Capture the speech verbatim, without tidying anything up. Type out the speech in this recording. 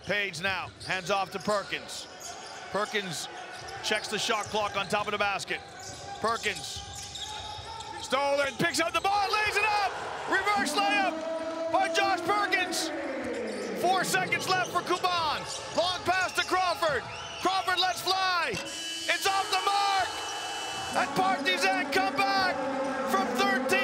Page now, hands off to Perkins. Perkins checks the shot clock on top of the basket. Perkins, stolen, picks up the ball, lays it up! Reverse layup by Josh Perkins. Four seconds left for Kuban. Long pass to Crawford. Crawford lets fly. It's off the mark! And Partizan come back from thirteen.